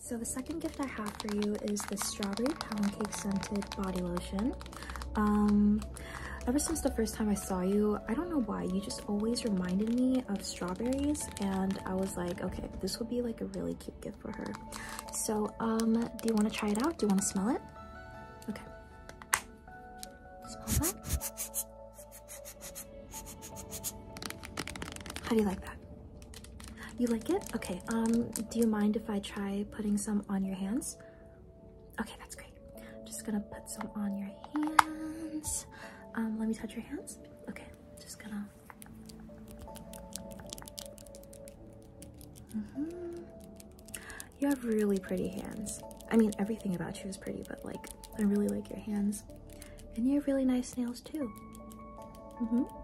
So the second gift I have for you is the strawberry pound cake scented body lotion. Ever since the first time I saw you, I don't know why, you just always reminded me of strawberries, and I was like, okay, this would be like a really cute gift for her. So do you want to try it out? Do you want to smell it? Okay. Smell that? How do you like that? You like it? Okay, do you mind if I try putting some on your hands? Okay, that's great. Just gonna put some on your hands. Let me touch your hands. Okay, just gonna. You have really pretty hands. I mean, everything about you is pretty, but like, I really like your hands. And you have really nice nails too.